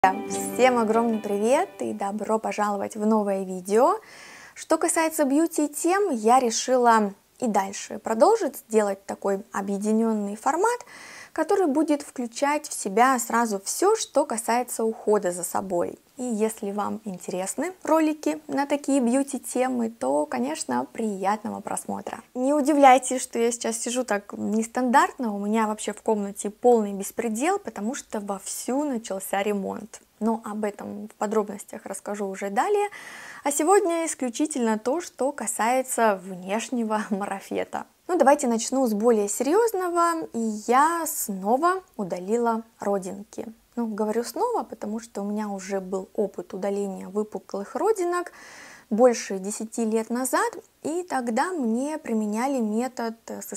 Всем огромный привет и добро пожаловать в новое видео. Что касается бьюти-тем, я решила и дальше продолжить делать такой объединенный формат, который будет включать в себя сразу все, что касается ухода за собой. И если вам интересны ролики на такие бьюти-темы, то, конечно, приятного просмотра. Не удивляйтесь, что я сейчас сижу так нестандартно, у меня вообще в комнате полный беспредел, потому что вовсю начался ремонт. Но об этом в подробностях расскажу уже далее. А сегодня исключительно то, что касается внешнего марафета. Давайте начну с более серьезного. И я снова удалила родинки. Говорю снова, потому что у меня уже был опыт удаления выпуклых родинок больше 10 лет назад. И тогда мне применяли метод с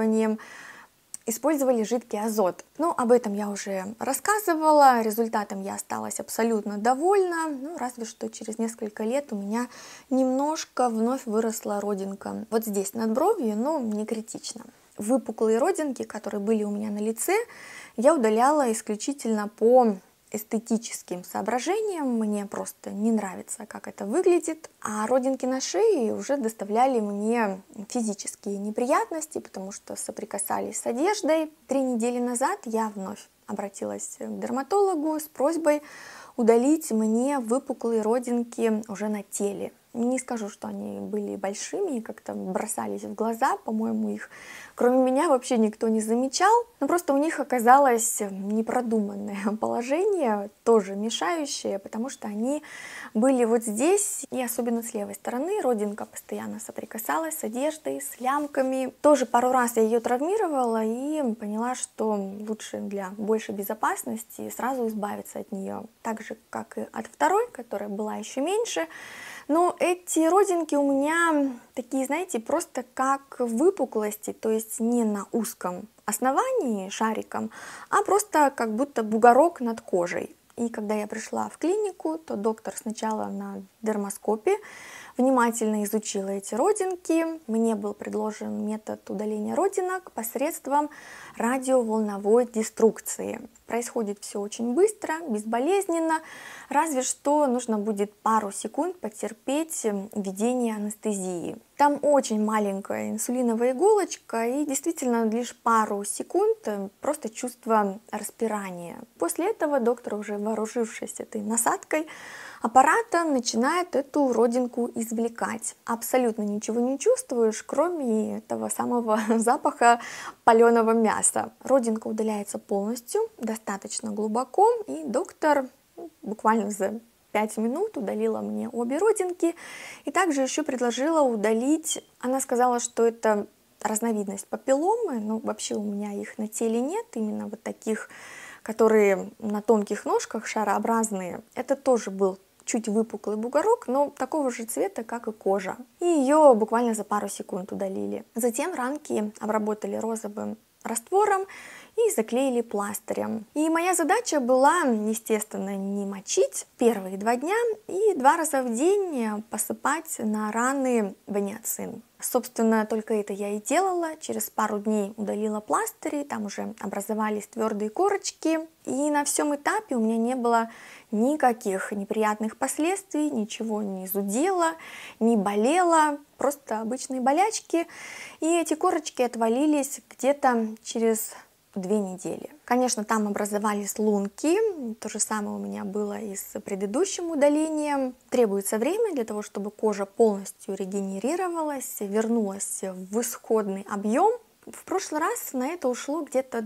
использовали жидкий азот. Об этом я уже рассказывала, результатом я осталась абсолютно довольна, разве что через несколько лет у меня немножко вновь выросла родинка вот здесь над бровью, но не критично. Выпуклые родинки, которые были у меня на лице, я удаляла исключительно по эстетическим соображениям, мне просто не нравится, как это выглядит, а родинки на шее уже доставляли мне физические неприятности, потому что соприкасались с одеждой. 3 недели назад я вновь обратилась к дерматологу с просьбой удалить мне выпуклые родинки уже на теле. Не скажу, что они были большими и как-то бросались в глаза, по-моему, их кроме меня вообще никто не замечал, но просто у них оказалось непродуманное положение, тоже мешающее, потому что они были вот здесь, и особенно с левой стороны родинка постоянно соприкасалась с одеждой, с лямками. Тоже пару раз я ее травмировала и поняла, что лучше для большей безопасности сразу избавиться от нее, так же, как и от второй, которая была еще меньше. Но эти родинки у меня такие, знаете, просто как выпуклости, то есть не на узком основании шариком, а просто как будто бугорок над кожей. И когда я пришла в клинику, то доктор сначала на дермоскопе внимательно изучила эти родинки. Мне был предложен метод удаления родинок посредством радиоволновой деструкции. Происходит все очень быстро, безболезненно, разве что нужно будет пару секунд потерпеть введение анестезии. Там очень маленькая инсулиновая иголочка и действительно лишь пару секунд просто чувство распирания. После этого доктор, уже вооружившись этой насадкой аппарата, начинает эту родинку извлекать. Абсолютно ничего не чувствуешь, кроме этого самого запаха паленого мяса. Родинка удаляется полностью, достаточно глубоко, и доктор буквально за 5 минут удалила мне обе родинки. И также еще предложила удалить, она сказала, что это разновидность папилломы, но вообще у меня их на теле нет, именно вот таких, которые на тонких ножках, шарообразные. Это тоже был чуть выпуклый бугорок, но такого же цвета, как и кожа. И ее буквально за пару секунд удалили. Затем ранки обработали розовым раствором и заклеили пластырем. И моя задача была, естественно, не мочить первые 2 дня и 2 раза в день посыпать на раны ваниацин. Собственно, только это я и делала. Через пару дней удалила пластыри, там уже образовались твердые корочки. И на всем этапе у меня не было никаких неприятных последствий, ничего не зудело, не болело, просто обычные болячки. И эти корочки отвалились где-то через 2 недели. Конечно, там образовались лунки, то же самое у меня было и с предыдущим удалением. Требуется время для того, чтобы кожа полностью регенерировалась, вернулась в исходный объем. В прошлый раз на это ушло где-то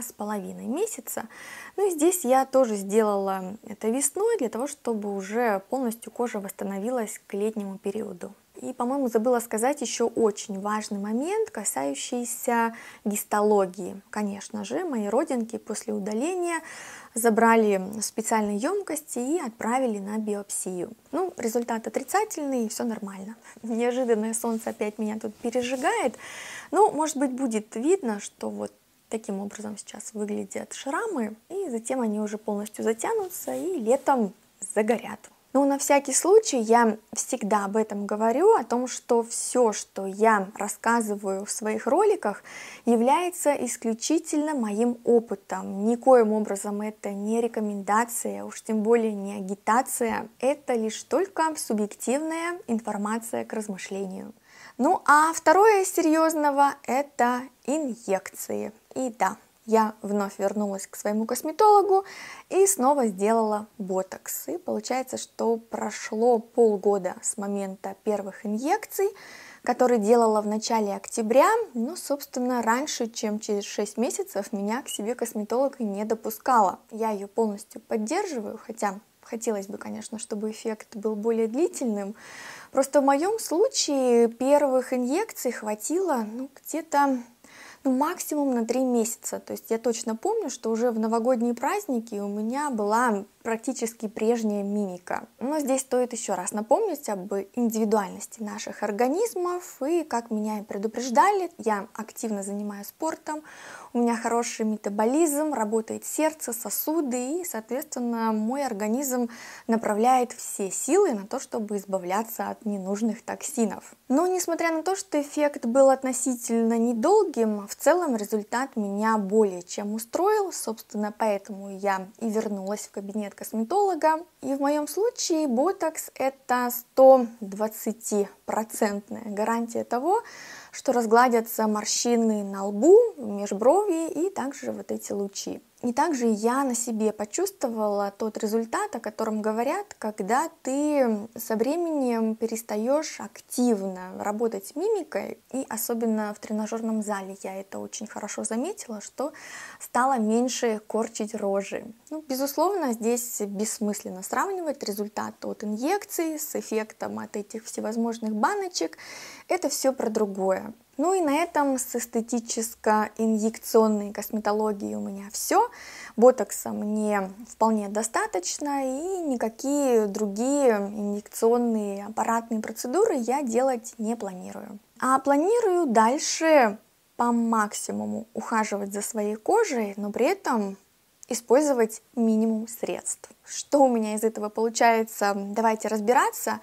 2,5 месяца. И здесь я тоже сделала это весной, для того, чтобы уже полностью кожа восстановилась к летнему периоду. И, по-моему, забыла сказать еще очень важный момент, касающийся гистологии. Конечно же, мои родинки после удаления забрали в специальной емкости и отправили на биопсию. Результат отрицательный, и все нормально. Неожиданное солнце опять меня тут пережигает. Может быть, будет видно, что вот таким образом сейчас выглядят шрамы, и затем они уже полностью затянутся и летом загорят. Но на всякий случай я всегда об этом говорю, о том, что все, что я рассказываю в своих роликах, является исключительно моим опытом. Никоим образом это не рекомендация, уж тем более не агитация. Это лишь только субъективная информация к размышлению. Ну а второе из серьезного – это инъекции. И да, я вновь вернулась к своему косметологу и снова сделала ботокс. И получается, что прошло полгода с момента первых инъекций, которые делала в начале октября. Ну, собственно, раньше, чем через 6 месяцев, меня к себе косметолог не допускала. Я ее полностью поддерживаю, хотя хотелось бы, конечно, чтобы эффект был более длительным. Просто в моем случае первых инъекций хватило где-то максимум на 3 месяца. То есть я точно помню, что уже в новогодние праздники у меня была практически прежняя мимика. Но здесь стоит еще раз напомнить об индивидуальности наших организмов. И как меня и предупреждали, я активно занимаюсь спортом, у меня хороший метаболизм, работает сердце, сосуды, и, соответственно, мой организм направляет все силы на то, чтобы избавляться от ненужных токсинов. Но несмотря на то, что эффект был относительно недолгим, в целом результат меня более чем устроил. Собственно, поэтому я и вернулась в кабинет косметолога. И в моем случае ботокс — это 120% гарантия того, что разгладятся морщины на лбу, в межбровье и также вот эти лучи. И также я на себе почувствовала тот результат, о котором говорят, когда ты со временем перестаешь активно работать с мимикой, и особенно в тренажерном зале я это очень хорошо заметила, что стало меньше корчить рожи. Безусловно, здесь бессмысленно сравнивать результат от инъекций с эффектом от этих всевозможных баночек. Это все про другое. Ну и на этом с эстетическо-инъекционной косметологией у меня все. Ботокса мне вполне достаточно, и никакие другие инъекционные аппаратные процедуры я делать не планирую. А планирую дальше по максимуму ухаживать за своей кожей, но при этом использовать минимум средств. Что у меня из этого получается, давайте разбираться,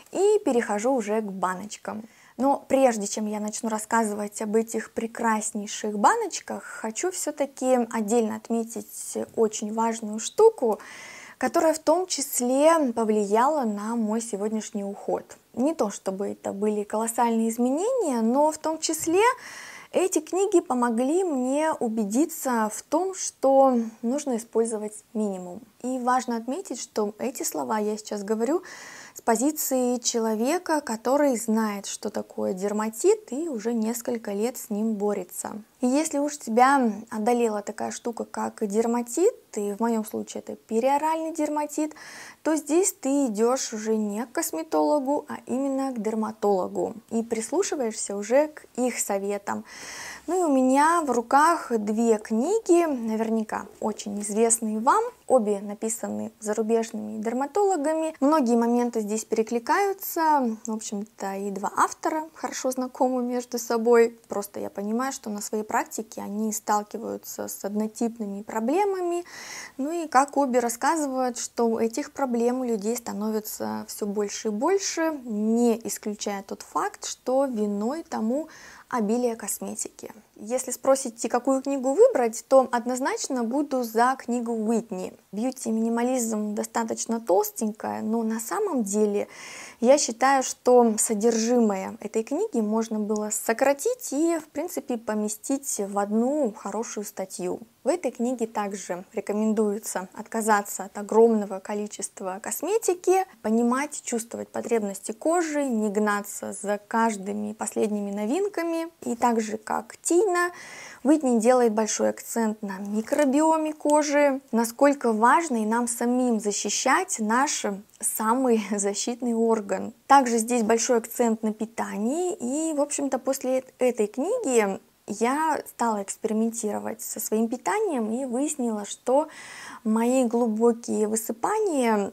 и перехожу уже к баночкам. Но прежде чем я начну рассказывать об этих прекраснейших баночках, хочу все-таки отдельно отметить очень важную штуку, которая в том числе повлияла на мой сегодняшний уход. Не то чтобы это были колоссальные изменения, но в том числе эти книги помогли мне убедиться в том, что нужно использовать минимум. И важно отметить, что эти слова я сейчас говорю с позиции человека, который знает, что такое дерматит, и уже несколько лет с ним борется. И если уж тебя одолела такая штука, как дерматит, и в моем случае это периоральный дерматит, то здесь ты идешь уже не к косметологу, а именно к дерматологу и прислушиваешься уже к их советам. Ну и у меня в руках 2 книги, наверняка очень известные вам, обе написаны зарубежными дерматологами. Многие моменты здесь перекликаются, в общем-то и 2 автора хорошо знакомы между собой. Просто я понимаю, что на своей практике они сталкиваются с однотипными проблемами. Ну и как обе рассказывают, что этих проблем у людей становится все больше и больше, не исключая тот факт, что виной тому обилие косметики. Если спросите, какую книгу выбрать, то однозначно буду за книгу Уитни. Бьюти-минимализм достаточно толстенькая, но на самом деле я считаю, что содержимое этой книги можно было сократить и, в принципе, поместить в одну хорошую статью. В этой книге также рекомендуется отказаться от огромного количества косметики, понимать, чувствовать потребности кожи, не гнаться за каждыми последними новинками. И так же, как Тина, Уитни делает большой акцент на микробиоме кожи, насколько важно и нам самим защищать наш самый защитный орган. Также здесь большой акцент на питании, и, в общем-то, после этой книги я стала экспериментировать со своим питанием и выяснила, что мои глубокие высыпания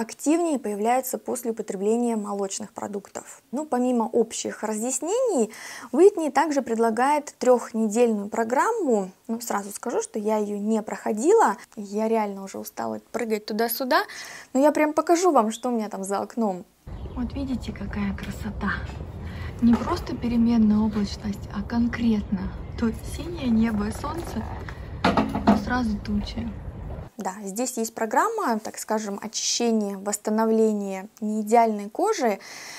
активнее появляются после употребления молочных продуктов. Ну, помимо общих разъяснений, Уитни также предлагает 3-недельную программу. Ну, сразу скажу, что я ее не проходила, я реально уже устала прыгать туда-сюда, но я прям покажу вам, что у меня там за окном. Вот видите, какая красота. Не просто переменная облачность, а конкретно. Тут синее небо и солнце, но сразу тучи. Да, здесь есть программа, так скажем, очищения, восстановления неидеальной кожи.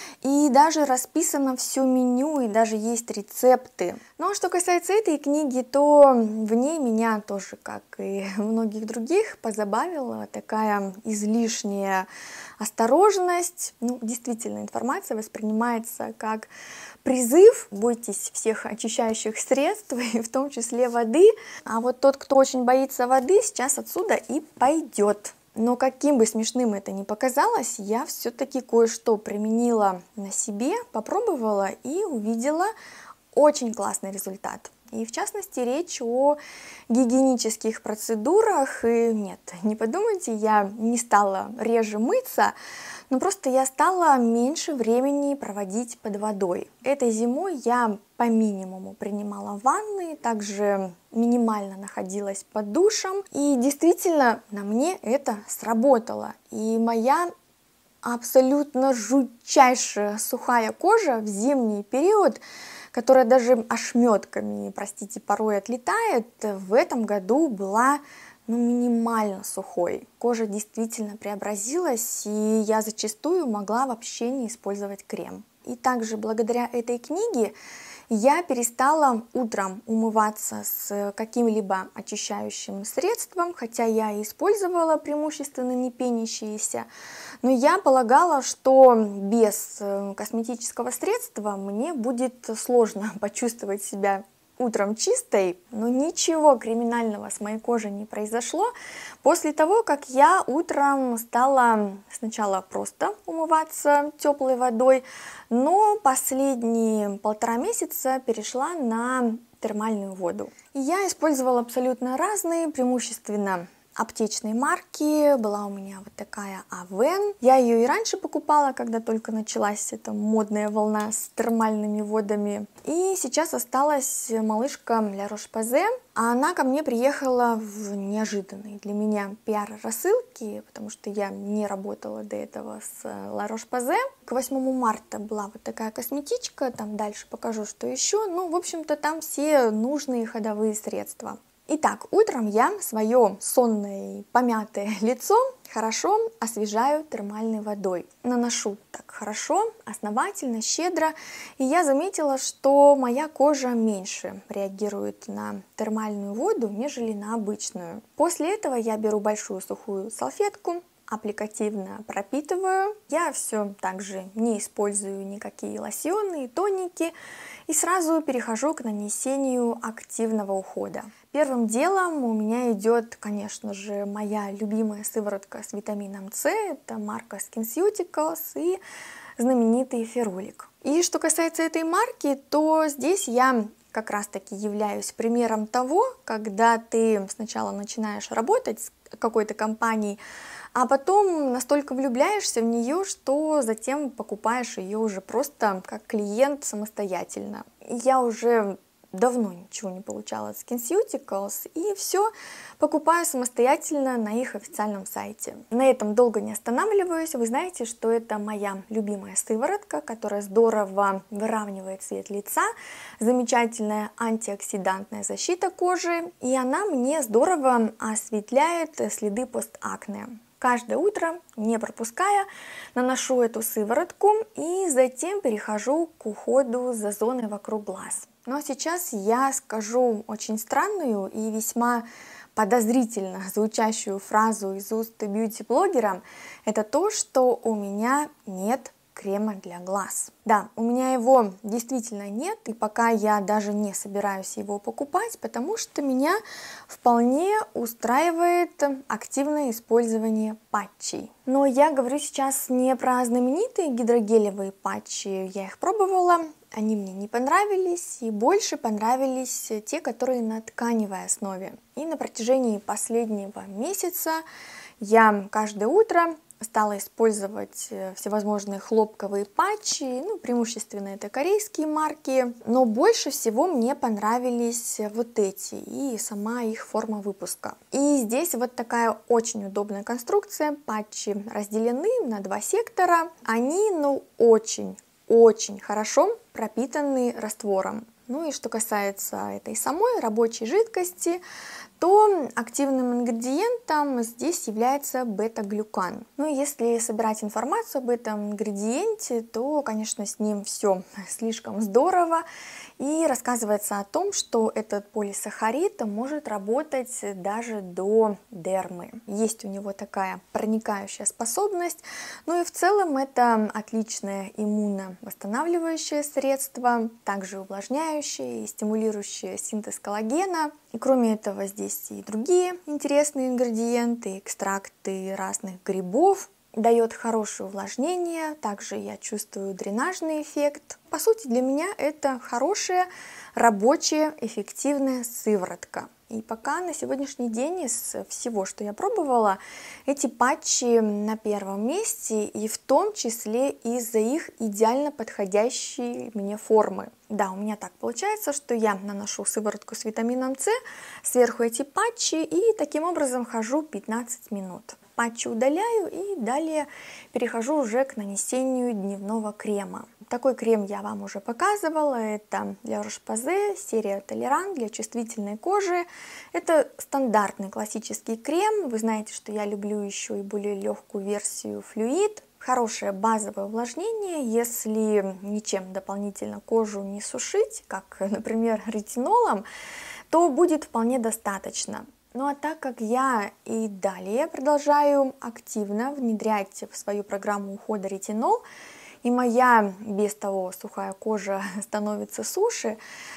И даже расписано все меню, и даже есть рецепты. Ну а что касается этой книги, то в ней меня тоже, как и многих других, позабавила такая излишняя осторожность. Ну, действительно, информация воспринимается как призыв: бойтесь всех очищающих средств, и в том числе воды. А вот тот, кто очень боится воды, сейчас отсюда и пойдет. Но каким бы смешным это ни показалось, я все-таки кое-что применила на себе, попробовала и увидела очень классный результат. И в частности речь о гигиенических процедурах. И нет, не подумайте, я не стала реже мыться, но просто я стала меньше времени проводить под водой. Этой зимой я по минимуму принимала ванны, также минимально находилась под душем. И действительно на мне это сработало. И моя абсолютно жутчайшая сухая кожа в зимний период, которая даже ошметками, простите, порой отлетает, в этом году была минимально сухой. Кожа действительно преобразилась, и я зачастую могла вообще не использовать крем. И также благодаря этой книге я перестала утром умываться с каким-либо очищающим средством, хотя я и использовала преимущественно не пенящиеся, но я полагала, что без косметического средства мне будет сложно почувствовать себя утром чистой, но ничего криминального с моей кожей не произошло после того, как я утром стала сначала просто умываться теплой водой, но последние 1,5 месяца перешла на термальную воду. И я использовала абсолютно разные, преимущественно аптечной марки. Была у меня вот такая Авен. Я ее и раньше покупала, когда только началась эта модная волна с термальными водами. И сейчас осталась малышка La Roche-Posay. А она ко мне приехала в неожиданной для меня пиар-рассылке, потому что я не работала до этого с La Roche-Posay. К 8 марта была вот такая косметичка, там дальше покажу, что еще. Ну, в общем-то, там все нужные ходовые средства. Итак, утром я свое сонное и помятое лицо хорошо освежаю термальной водой. Наношу так хорошо, основательно, щедро. И я заметила, что моя кожа меньше реагирует на термальную воду, нежели на обычную. После этого я беру большую сухую салфетку, аппликативно пропитываю. Я все также не использую никакие лосьоны и тоники. И сразу перехожу к нанесению активного ухода. Первым делом у меня идет, конечно же, моя любимая сыворотка с витамином С. Это марка SkinCeuticals и знаменитый ферулик. И что касается этой марки, то здесь я как раз-таки являюсь примером того, когда ты сначала начинаешь работать с какой-то компанией, а потом настолько влюбляешься в нее, что затем покупаешь ее уже просто как клиент самостоятельно. Я уже давно ничего не получала от SkinCeuticals, и все покупаю самостоятельно на их официальном сайте. На этом долго не останавливаюсь. Вы знаете, что это моя любимая сыворотка, которая здорово выравнивает цвет лица, замечательная антиоксидантная защита кожи, и она мне здорово осветляет следы постакне. Каждое утро, не пропуская, наношу эту сыворотку и затем перехожу к уходу за зоной вокруг глаз. Но сейчас я скажу очень странную и весьма подозрительно звучащую фразу из уст бьюти-блогера. Это то, что у меня нет крема для глаз. Да, у меня его действительно нет, и пока я даже не собираюсь его покупать, потому что меня вполне устраивает активное использование патчей. Но я говорю сейчас не про знаменитые гидрогелевые патчи, я их пробовала, они мне не понравились, и больше понравились те, которые на тканевой основе. И на протяжении последнего месяца я каждое утро стала использовать всевозможные хлопковые патчи, ну, преимущественно это корейские марки, но больше всего мне понравились вот эти и сама их форма выпуска. И здесь вот такая очень удобная конструкция, патчи разделены на 2 сектора, они, ну, очень хорошо пропитаны раствором. Ну и что касается этой самой рабочей жидкости, то активным ингредиентом здесь является бета-глюкан. Ну и если собирать информацию об этом ингредиенте, то, конечно, с ним все слишком здорово. И рассказывается о том, что этот полисахарид может работать даже до дермы. Есть у него такая проникающая способность. Ну и в целом это отличное иммуновосстанавливающее средство, также увлажняющее и стимулирующее синтез коллагена. И кроме этого здесь и другие интересные ингредиенты, экстракты разных грибов. Дает хорошее увлажнение, также я чувствую дренажный эффект. По сути, для меня это хорошая, рабочая, эффективная сыворотка. И пока на сегодняшний день из всего, что я пробовала, эти патчи на первом месте, и в том числе из-за их идеально подходящей мне формы. Да, у меня так получается, что я наношу сыворотку с витамином С, сверху эти патчи и таким образом хожу 15 минут. Патчи удаляю и далее перехожу уже к нанесению дневного крема. Такой крем я вам уже показывала, это для Roche-Posay, серия Толерант для чувствительной кожи. Это стандартный классический крем, вы знаете, что я люблю еще и более легкую версию Fluid. Хорошее базовое увлажнение, если ничем дополнительно кожу не сушить, как, например, ретинолом, то будет вполне достаточно. Ну а так как я и далее продолжаю активно внедрять в свою программу ухода ретинол, и моя без того сухая кожа становится суше,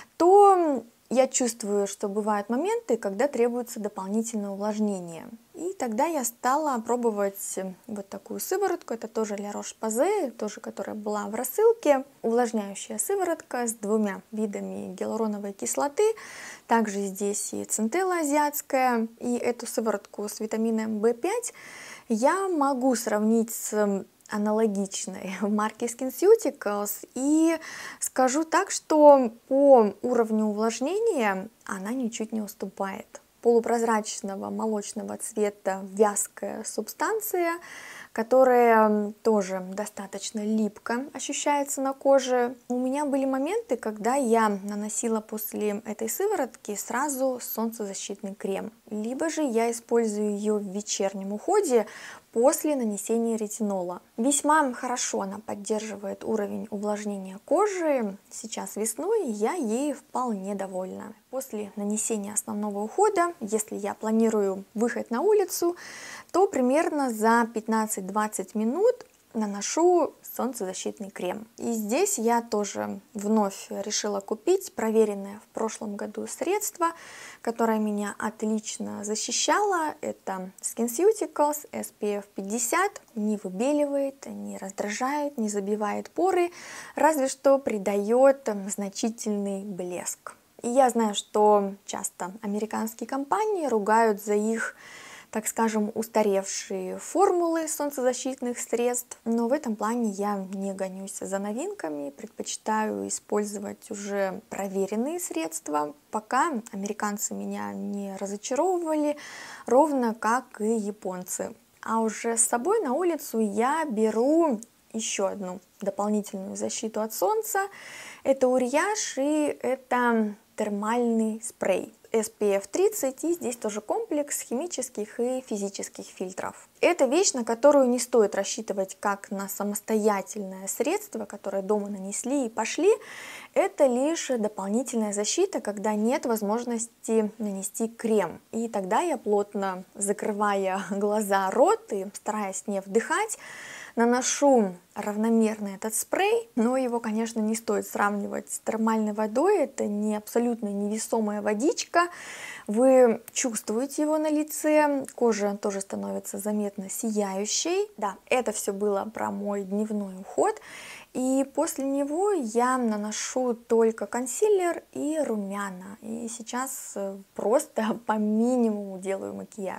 то я чувствую, что бывают моменты, когда требуется дополнительное увлажнение. И тогда я стала пробовать вот такую сыворотку, это тоже для Roche-Posay, тоже которая была в рассылке. Увлажняющая сыворотка с 2 видами гиалуроновой кислоты. Также здесь и центелла азиатская. И эту сыворотку с витамином В5 я могу сравнить с аналогичной марки SkinCeuticals, и скажу так, что по уровню увлажнения она ничуть не уступает. Полупрозрачного молочного цвета вязкая субстанция, которая тоже достаточно липко ощущается на коже. У меня были моменты, когда я наносила после этой сыворотки сразу солнцезащитный крем, либо же я использую ее в вечернем уходе после нанесения ретинола. Весьма хорошо она поддерживает уровень увлажнения кожи. Сейчас весной я ей вполне довольна. После нанесения основного ухода, если я планирую выход на улицу, то примерно за 15-20 минут наношу солнцезащитный крем. И здесь я тоже вновь решила купить проверенное в прошлом году средство, которое меня отлично защищало. Это SkinCeuticals SPF 50. Не выбеливает, не раздражает, не забивает поры, разве что придает значительный блеск. И я знаю, что часто американские компании ругают за их, так скажем, устаревшие формулы солнцезащитных средств, но в этом плане я не гонюсь за новинками, предпочитаю использовать уже проверенные средства, пока американцы меня не разочаровывали, ровно как и японцы. А уже с собой на улицу я беру еще одну дополнительную защиту от солнца, это Uriage и это термальный спрей SPF 30, и здесь тоже комплекс химических и физических фильтров. Это вещь, на которую не стоит рассчитывать как на самостоятельное средство, которое дома нанесли и пошли. Это лишь дополнительная защита, когда нет возможности нанести крем. И тогда я, плотно закрывая глаза, рот и стараясь не вдыхать, наношу равномерно этот спрей, но его, конечно, не стоит сравнивать с термальной водой, это не абсолютно невесомая водичка, вы чувствуете его на лице, кожа тоже становится заметно сияющей. Да, это все было про мой дневной уход, и после него я наношу только консилер и румяна, и сейчас просто по минимуму делаю макияж.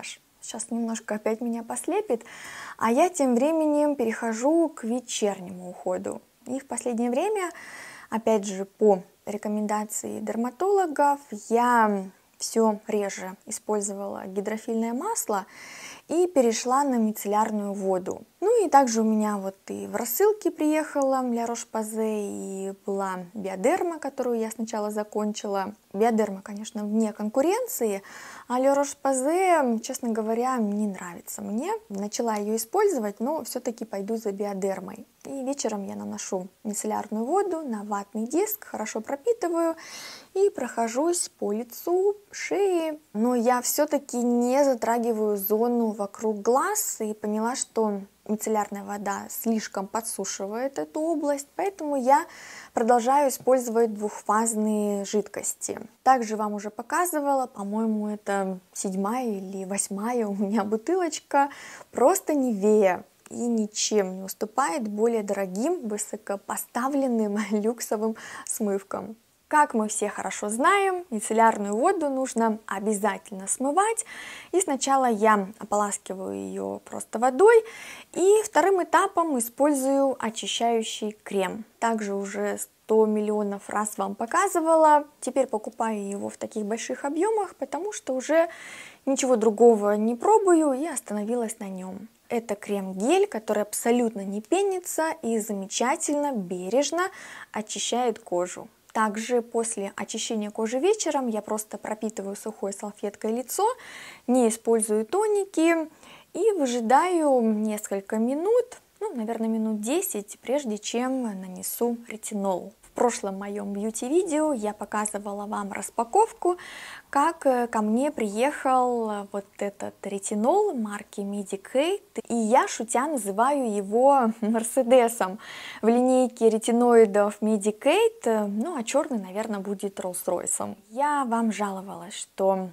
сейчас немножко опять меня послепит, а я тем временем перехожу к вечернему уходу. И в последнее время, опять же, по рекомендации дерматологов, я все реже использовала гидрофильное масло и перешла на мицеллярную воду. Ну и также у меня вот и в рассылке приехала Ля Рош-Посay, и была Биодерма, которую я сначала закончила. Биодерма, конечно, вне конкуренции, а Ля Рош-Посay, честно говоря, не нравится мне. Начала ее использовать, но все-таки пойду за Биодермой. И вечером я наношу мицеллярную воду на ватный диск, хорошо пропитываю и прохожусь по лицу, шее. Но я все-таки не затрагиваю зону вокруг глаз и поняла, что мицеллярная вода слишком подсушивает эту область, поэтому я продолжаю использовать двухфазные жидкости. Также вам уже показывала, по-моему, это 7-я или 8-я у меня бутылочка, просто Nivea. И ничем не уступает более дорогим, высокопоставленным люксовым смывкам. Как мы все хорошо знаем, мицеллярную воду нужно обязательно смывать. И сначала я ополаскиваю ее просто водой, и вторым этапом использую очищающий крем. Также уже 100 миллионов раз вам показывала. Теперь покупаю его в таких больших объемах, потому что уже ничего другого не пробую и остановилась на нем. Это крем-гель, который абсолютно не пенится и замечательно, бережно очищает кожу. Также после очищения кожи вечером я просто пропитываю сухой салфеткой лицо, не использую тоники и выжидаю несколько минут, наверное, минут 10, прежде чем нанесу ретинол. В прошлом моем бьюти-видео я показывала вам распаковку, как ко мне приехал вот этот ретинол марки Medik8, и я, шутя, называю его Мерседесом в линейке ретиноидов Medik8, а черный, наверное, будет Rolls-Royce. Я вам жаловалась, что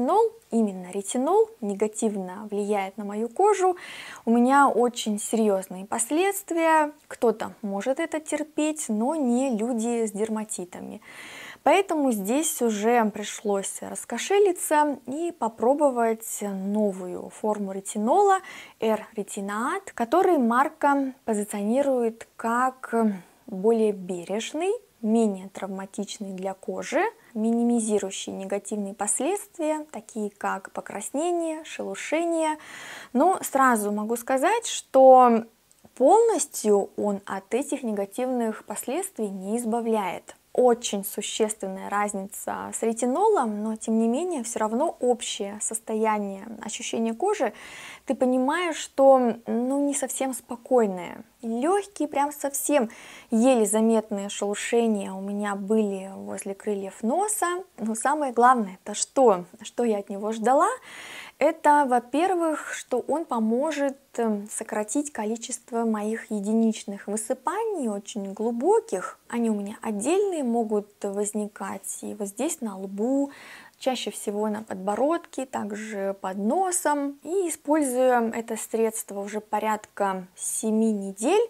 именно ретинол негативно влияет на мою кожу, у меня очень серьезные последствия, кто-то может это терпеть, но не люди с дерматитами. Поэтому здесь уже пришлось раскошелиться и попробовать новую форму ретинола R-ретиноат, который марка позиционирует как более бережный, менее травматичный для кожи, минимизирующий негативные последствия, такие как покраснение, шелушение. Но сразу могу сказать, что полностью он от этих негативных последствий не избавляет. Очень существенная разница с ретинолом, но тем не менее все равно общее состояние ощущения кожи, ты понимаешь, что не совсем спокойное. Легкие, прям совсем еле заметные шелушения у меня были возле крыльев носа. Но самое главное, это что я от него ждала, это, во-первых, что он поможет сократить количество моих единичных высыпаний, очень глубоких. Они у меня отдельные, могут возникать и вот здесь на лбу, чаще всего на подбородке, также под носом. И используя это средство уже порядка 7 недель,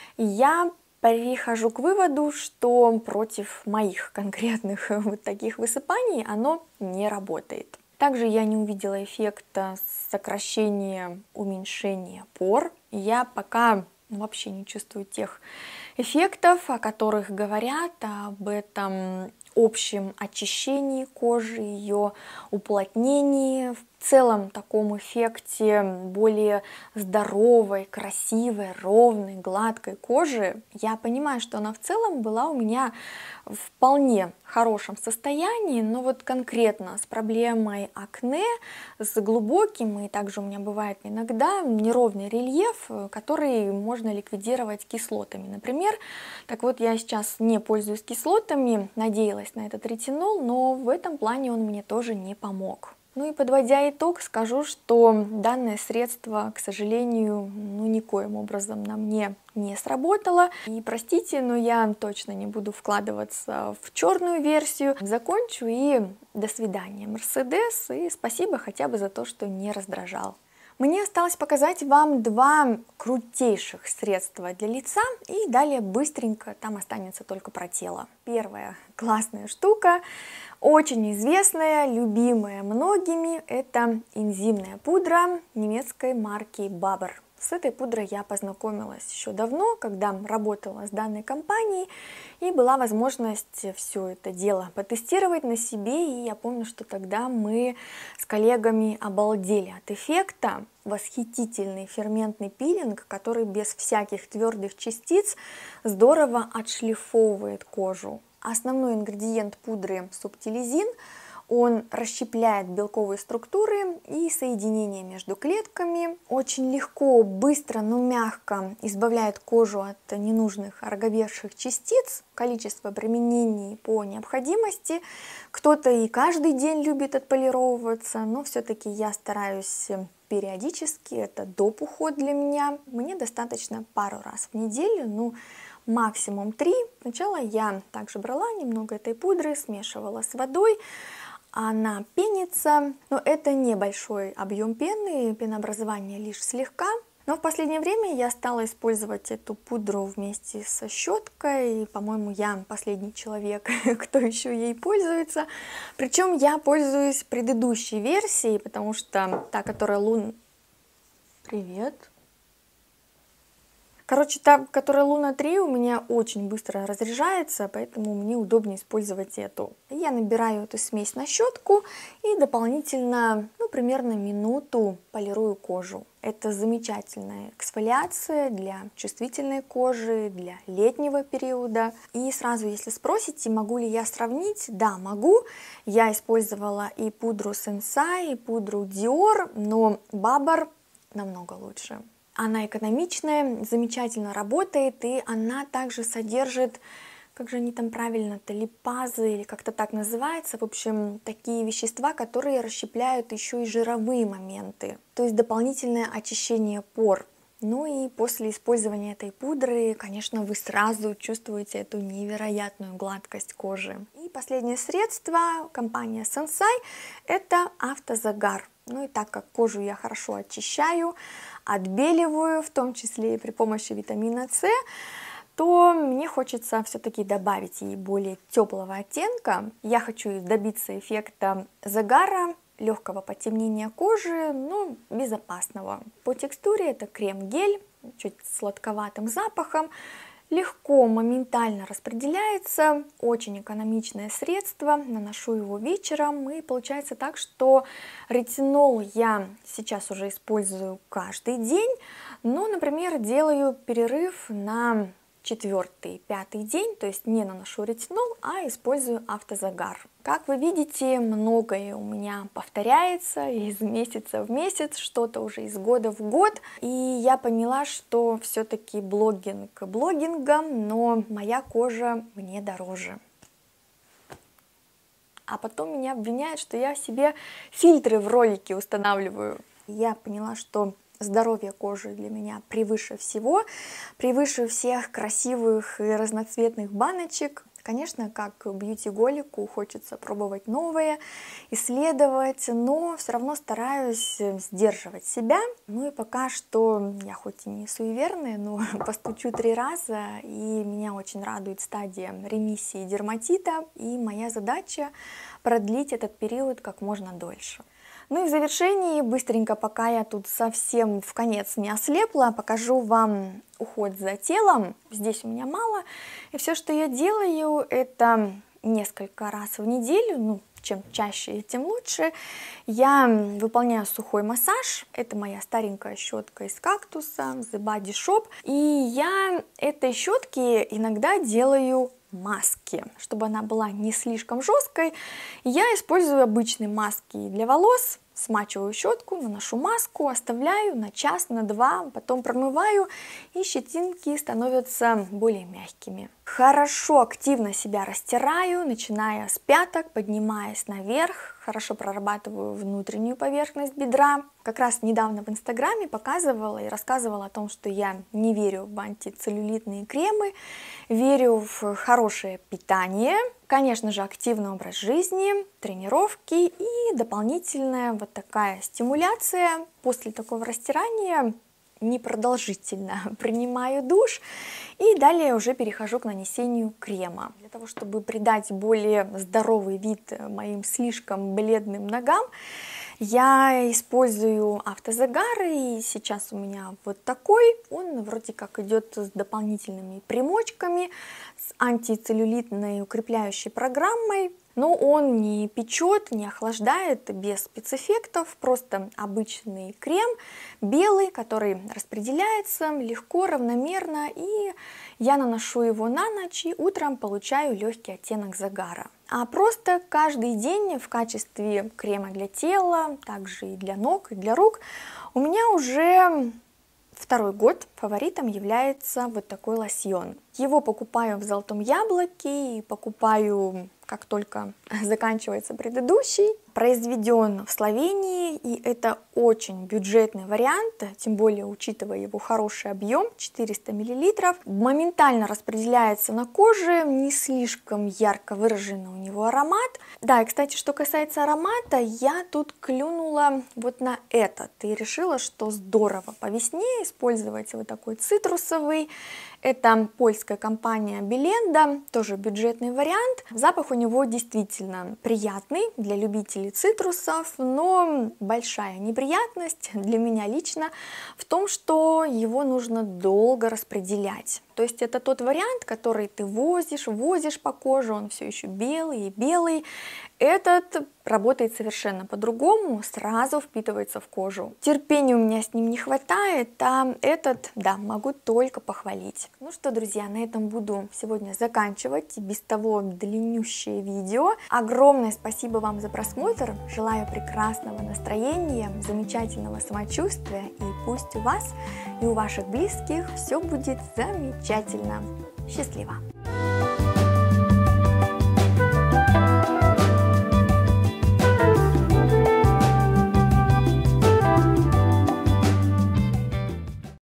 я прихожу к выводу, что против моих конкретных вот таких высыпаний оно не работает. Также я не увидела эффекта сокращения, уменьшения пор. Я пока вообще не чувствую тех эффектов, о которых говорят, об этом общем очищении кожи, ее уплотнении, в целом таком эффекте более здоровой, красивой, ровной, гладкой кожи. Я понимаю, что она в целом была у меня в вполне хорошем состоянии, но вот конкретно с проблемой акне, с глубоким, и также у меня бывает иногда неровный рельеф, который можно ликвидировать кислотами, например. Так вот, я сейчас не пользуюсь кислотами, надеялась на этот ретинол, но в этом плане он мне тоже не помог. Ну и подводя итог, скажу, что данное средство, к сожалению, никоим образом на мне не сработало. И простите, но я точно не буду вкладываться в черную версию. Закончу и до свидания, Мерседес, и спасибо хотя бы за то, что не раздражал. Мне осталось показать вам два крутейших средства для лица, и далее быстренько там останется только про тело. Первая классная штука, очень известная, любимая многими, это энзимная пудра немецкой марки Babor. С этой пудрой я познакомилась еще давно, когда работала с данной компанией, и была возможность все это дело потестировать на себе, и я помню, что тогда мы с коллегами обалдели от эффекта. Восхитительный ферментный пилинг, который без всяких твердых частиц здорово отшлифовывает кожу. Основной ингредиент пудры субтилизин. Он расщепляет белковые структуры и соединения между клетками. Очень легко, быстро, но мягко избавляет кожу от ненужных ороговевших частиц. Количество применений по необходимости. Кто-то и каждый день любит отполировываться, но все-таки я стараюсь периодически. Это доп. Уход для меня. Мне достаточно пару раз в неделю, максимум 3. Сначала я также брала немного этой пудры, смешивала с водой. Она пенится, но это небольшой объем пены, пенообразование лишь слегка. Но в последнее время я стала использовать эту пудру вместе со щеткой. И, по-моему, я последний человек, кто еще ей пользуется. Причем я пользуюсь предыдущей версией, потому что та, которая Привет! Короче, та, которая Луна 3, у меня очень быстро разряжается, поэтому мне удобнее использовать эту. Я набираю эту смесь на щетку и дополнительно, примерно минуту полирую кожу. Это замечательная эксфолиация для чувствительной кожи, для летнего периода. И сразу, если спросите, могу ли я сравнить, да, могу. Я использовала и пудру Sensai, и пудру Dior, но Babor намного лучше. Она экономичная, замечательно работает, и она также содержит, как же они там правильно-то, липазы или как-то так называется, в общем, такие вещества, которые расщепляют еще и жировые моменты, то есть дополнительное очищение пор. Ну и после использования этой пудры, конечно, вы сразу чувствуете эту невероятную гладкость кожи. И последнее средство, компания Sensai, это автозагар. Ну и так как кожу я хорошо очищаю, отбеливаю, в том числе и при помощи витамина С, то мне хочется все-таки добавить ей более теплого оттенка. Я хочу добиться эффекта загара, легкого потемнения кожи, но безопасного. По текстуре это крем-гель, чуть сладковатым запахом. Легко, моментально распределяется, очень экономичное средство, наношу его вечером, и получается так, что ретинол я сейчас уже использую каждый день, но, например, делаю перерыв на 4-5 день, то есть не наношу ретинол, а использую автозагар. Как вы видите, многое у меня повторяется из месяца в месяц, что-то уже из года в год, и я поняла, что все-таки блогинг блогингом, но моя кожа мне дороже. А потом меня обвиняют, что я себе фильтры в ролике устанавливаю. Я поняла, что здоровье кожи для меня превыше всего, превыше всех красивых и разноцветных баночек. Конечно, как бьюти-голику хочется пробовать новое, исследовать, но все равно стараюсь сдерживать себя. Ну и пока что я хоть и не суеверная, но постучу 3 раза, и меня очень радует стадия ремиссии дерматита, и моя задача продлить этот период как можно дольше. Ну и в завершении, быстренько, пока я тут совсем в конец не ослепла, покажу вам уход за телом. Здесь у меня мало, и все, что я делаю, это несколько раз в неделю, чем чаще, тем лучше. Я выполняю сухой массаж, это моя старенькая щетка из кактуса, The Body Shop, и я этой щетки иногда делаю маски, чтобы она была не слишком жесткой. Я использую обычные маски для волос, смачиваю щетку, наношу маску, оставляю на час, на 2, потом промываю, и щетинки становятся более мягкими. Хорошо, активно себя растираю, начиная с пяток, поднимаясь наверх, хорошо прорабатываю внутреннюю поверхность бедра. Как раз недавно в Инстаграме показывала и рассказывала о том, что я не верю в антицеллюлитные кремы, верю в хорошее питание, Конечно же, активный образ жизни, тренировки и дополнительная вот такая стимуляция. После такого растирания непродолжительно принимаю душ и далее уже перехожу к нанесению крема. Для того, чтобы придать более здоровый вид моим слишком бледным ногам, я использую автозагар, и сейчас у меня вот такой. Он вроде как идет с дополнительными примочками, с антицеллюлитной укрепляющей программой. Но он не печет, не охлаждает, без спецэффектов, просто обычный крем белый, который распределяется легко, равномерно, и я наношу его на ночь и утром получаю легкий оттенок загара. А просто каждый день в качестве крема для тела, также и для ног, и для рук, у меня уже второй год фаворитом является вот такой лосьон. Его покупаю в Золотом Яблоке и покупаю, как только заканчивается предыдущий. Произведен в Словении, и это очень бюджетный вариант, тем более учитывая его хороший объем, 400 мл. Моментально распределяется на коже, не слишком ярко выраженный у него аромат. Да, и кстати, что касается аромата, я тут клюнула вот на этот и решила, что здорово по весне использовать вот такой цитрусовый. Это польская компания Беленда, тоже бюджетный вариант. Запах у него действительно приятный для любителей цитрусов, но большая неприятность для меня лично в том, что его нужно долго распределять. То есть это тот вариант, который ты возишь по коже, он все еще белый и белый. Этот работает совершенно по-другому, сразу впитывается в кожу. Терпения у меня с ним не хватает, а этот, да, могу только похвалить. Ну что, друзья, на этом буду сегодня заканчивать без того длиннющее видео. Огромное спасибо вам за просмотр, желаю прекрасного настроения, замечательного самочувствия, и пусть у вас и у ваших близких все будет замечательно. Счастливо!